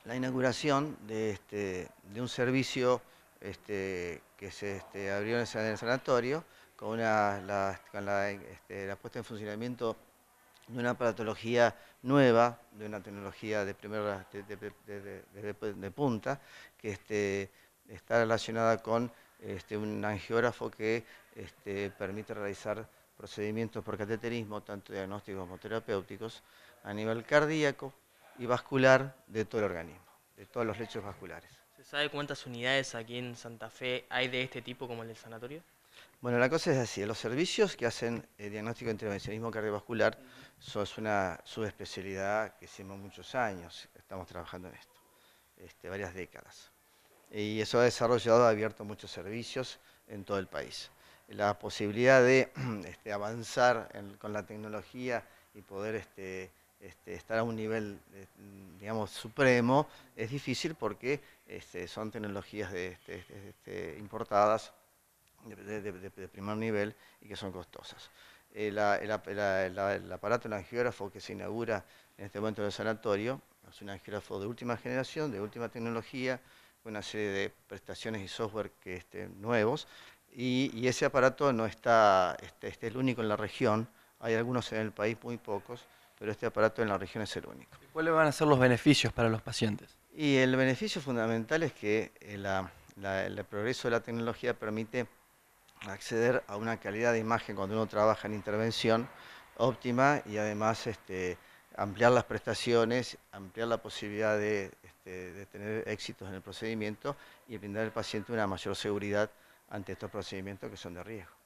la inauguración de un servicio que se abrió en el sanatorio con, la puesta en funcionamiento de una aparatología nueva, de una tecnología de primera de punta, que está relacionada con un angiógrafo que permite realizar procedimientos por cateterismo, tanto diagnósticos como terapéuticos, a nivel cardíaco y vascular de todo el organismo, de todos los lechos vasculares. ¿Se sabe cuántas unidades aquí en Santa Fe hay de este tipo como el del sanatorio? Bueno, la cosa es así, los servicios que hacen diagnóstico de intervencionismo cardiovascular Ujú. es una subespecialidad que hicimos muchos años, estamos trabajando en esto, varias décadas. Y eso ha desarrollado, ha abierto muchos servicios en todo el país. La posibilidad de avanzar con la tecnología y poder estar a un nivel, digamos, supremo, es difícil porque son tecnologías importadas de primer nivel y que son costosas. El aparato, el angiógrafo que se inaugura en este momento en el sanatorio, es un angiógrafo de última generación, de última tecnología, con una serie de prestaciones y software nuevos, y ese aparato no está, es el único en la región, hay algunos en el país, muy pocos, pero este aparato en la región es el único. ¿Y cuáles van a ser los beneficios para los pacientes? Y el beneficio fundamental es que el progreso de la tecnología permite acceder a una calidad de imagen cuando uno trabaja en intervención óptima y además ampliar las prestaciones, ampliar la posibilidad de tener éxitos en el procedimiento y brindar al paciente una mayor seguridad ante estos procedimientos que son de riesgo.